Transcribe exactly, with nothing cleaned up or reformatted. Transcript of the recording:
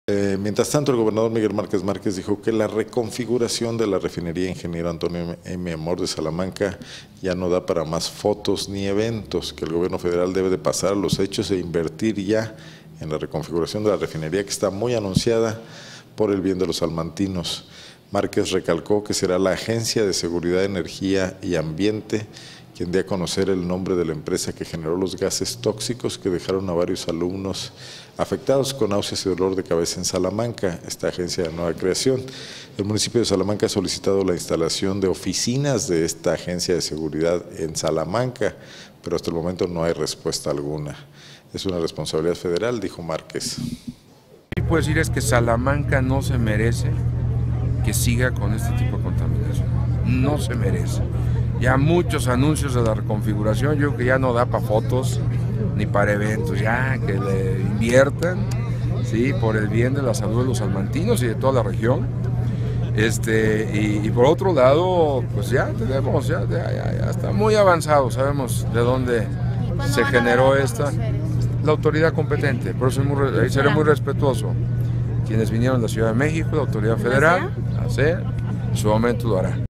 Eh, mientras tanto, el gobernador Miguel Márquez Márquez dijo que la reconfiguración de la refinería Ingeniero Antonio M. Amor de Salamanca ya no da para más fotos ni eventos, que el gobierno federal debe de pasar a los hechos e invertir ya en la reconfiguración de la refinería que está muy anunciada por el bien de los salmantinos. Márquez recalcó que será la Agencia de Seguridad, Energía y Ambiente quien dé a conocer el nombre de la empresa que generó los gases tóxicos que dejaron a varios alumnos afectados con náuseas y dolor de cabeza en Salamanca, esta agencia de nueva creación. El municipio de Salamanca ha solicitado la instalación de oficinas de esta agencia de seguridad en Salamanca, pero hasta el momento no hay respuesta alguna. Es una responsabilidad federal, dijo Márquez. Lo que puedo decir es que Salamanca no se merece que siga con este tipo de contaminación, no se merece. Ya muchos anuncios de la reconfiguración, yo creo que ya no da para fotos ni para eventos, ya que le inviertan, ¿sí?, por el bien de la salud de los salmantinos y de toda la región. Este, y, y por otro lado, pues ya tenemos, ya, ya, ya, ya está muy avanzado, sabemos de dónde se generó esta, la autoridad competente, por eso muy, ahí seré muy respetuoso. Quienes vinieron de la Ciudad de México, la autoridad federal, a hacer, en su momento lo hará.